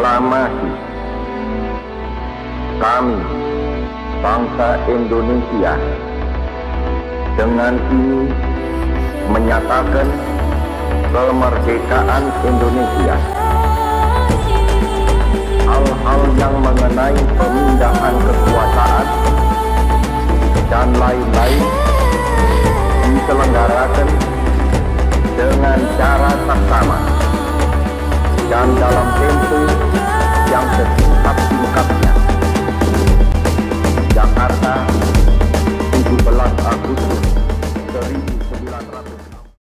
proklamasi kami, bangsa Indonesia, dengan ini menyatakan kemerdekaan Indonesia. Hal-hal yang mengenai pemindahan kekuasaan dan lain-lain diselenggarakan dengan cara saksama dan dalam